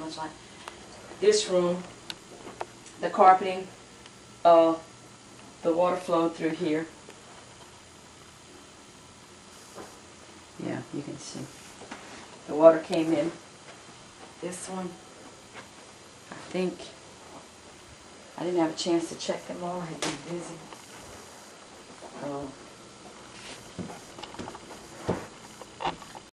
much light. This room, the carpeting, the water flowed through here. Yeah, you can see. The water came in. This one, I think, I didn't have a chance to check them all. I had been busy.